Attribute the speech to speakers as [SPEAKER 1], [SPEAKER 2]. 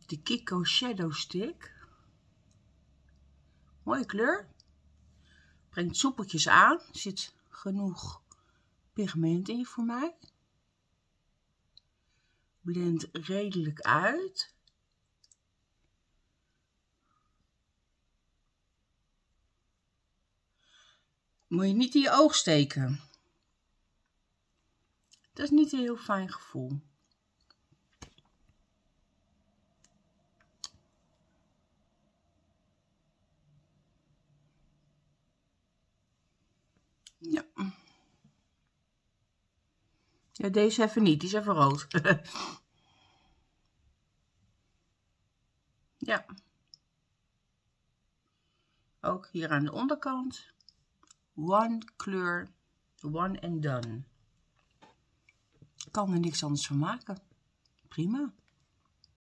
[SPEAKER 1] De Kiko Shadow Stick. Mooie kleur. Brengt soepeltjes aan. Er zit genoeg pigment in voor mij. Blendt redelijk uit. Moet je niet in je oog steken. Dat is niet een heel fijn gevoel. Ja. Ja, deze even niet. Die is even rood. Ja. Ook hier aan de onderkant. One kleur. One and done. Ik kan er niks anders van maken. Prima.